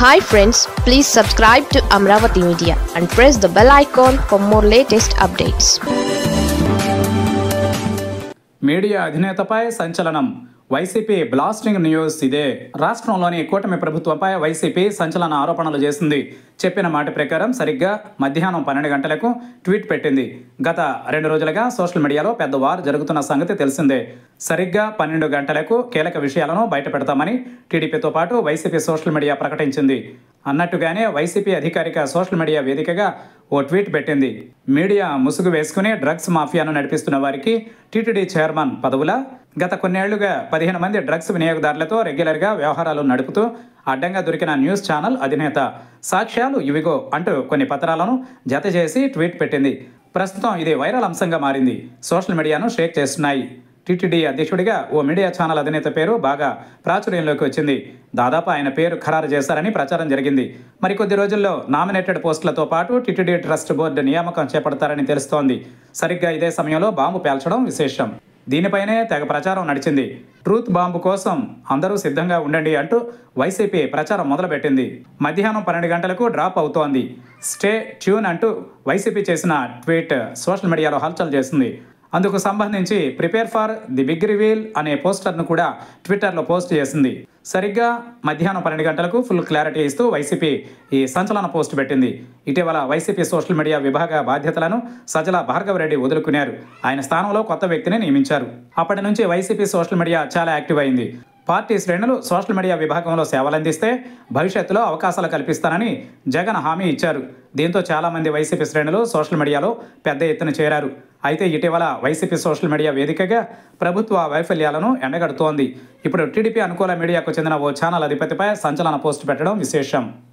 Hi friends, please subscribe to Amaravathi Media and press the bell icon for more latest updates. Media అధినేతపై సంచలనం. YCP blasting news ఇదే. రాష్ట్రంలోని కూటమి ప్రభుత్వంపై YCP సంచలన ఆరోపణలు చేసింది. చెప్పిన మాట ప్రకారం సరిగ్గా మధ్యాహ్నం 12 గంటలకు ట్వీట్ పెట్టింది. గత 2 రోజులుగా సోషల్ మీడియాలో పెద్ద వార్ జరుగుతున్న సంగతి తెలిసిందే. సరిగ్గా 12 గంటలకు కీలక విషయాలను బయటపెడతామని టీడీపీతో పాటు వైసీపీ సోషల్ మీడియా ప్రకటించింది. అన్నట్టుగానే వైసీపీ అధికారిక సోషల్ మీడియా వేదికగా ఓ ట్వీట్ పెట్టింది. మీడియా ముసుగు వేసుకుని డ్రగ్స్ మాఫియాను నడిపిస్తున్న వారికి టీటీడీ చైర్మన్ పదవుల గత కొన్నేళ్లుగా 15 మంది డ్రగ్స్ వినియోగదారులతో రెగ్యులర్గా వ్యవహారాలు నడుపుతూ అడ్డంగా దొరికిన న్యూస్ ఛానల్ అధినేత సాక్ష్యాలు ఇవిగో అంటూ కొన్ని పత్రాలను జత చేసి ట్వీట్ పెట్టింది. ప్రస్తుతం ఇది వైరల్ అంశంగా మారింది. సోషల్ మీడియాను షేక్ చేస్తున్నాయి. టీటీడీ అధ్యక్షుడిగా ఓ మీడియా ఛానల్ అధినేత పేరు బాగా ప్రాచుర్యంలోకి వచ్చింది. దాదాపు ఆయన పేరు ఖరారు చేశారని ప్రచారం జరిగింది. మరికొద్ది రోజుల్లో నామినేటెడ్ పోస్టులతో పాటు టీటీడీ ట్రస్ట్ బోర్డు నియామకం చేపడతారని తెలుస్తోంది. సరిగ్గా ఇదే సమయంలో బాంబు పేల్చడం విశేషం. దీనిపైనే తెగ ప్రచారం నడిచింది. ట్రూత్ బాంబు కోసం అందరూ సిద్ధంగా ఉండండి అంటూ వైసీపీ ప్రచారం మొదలుపెట్టింది. మధ్యాహ్నం 12 గంటలకు డ్రాప్ అవుతోంది. స్టే ట్యూన్ అంటూ వైసీపీ చేసిన ట్వీట్ సోషల్ మీడియాలో హల్చల్ చేసింది. అందుకు సంబంధించి prepare for the big reveal అనే పోస్టర్ను కూడా ట్విట్టర్లో పోస్ట్ చేసింది. సరిగ్గా మధ్యాహ్నం 12 గంటలకు ఫుల్ క్లారిటీ ఇస్తూ వైసీపీ ఈ సంచలన పోస్ట్ పెట్టింది. ఇటీవల వైసీపీ సోషల్ మీడియా విభాగ బాధ్యతలను సజ్జల భార్గవరెడ్డి వదులుకున్నారు. ఆయన స్థానంలో కొత్త వ్యక్తిని నియమించారు. అప్పటి నుంచి వైసీపీ సోషల్ మీడియా చాలా యాక్టివ్ అయింది. పార్టీ శ్రేణులు సోషల్ మీడియా విభాగంలో సేవలందిస్తే భవిష్యత్తులో అవకాశాలు కల్పిస్తానని జగన్ హామీ ఇచ్చారు. దీంతో చాలామంది వైసీపీ శ్రేణులు సోషల్ మీడియాలో పెద్ద ఎత్తున చేరారు. అయితే ఇటీవల వైసీపీ సోషల్ మీడియా వేదికగా ప్రభుత్వ వైఫల్యాలను ఎండగడుతోంది. ఇప్పుడు టీడీపీ అనుకూల మీడియాకు చెందిన ఓ ఛానల్ అధిపతిపై సంచలన పోస్టు పెట్టడం విశేషం.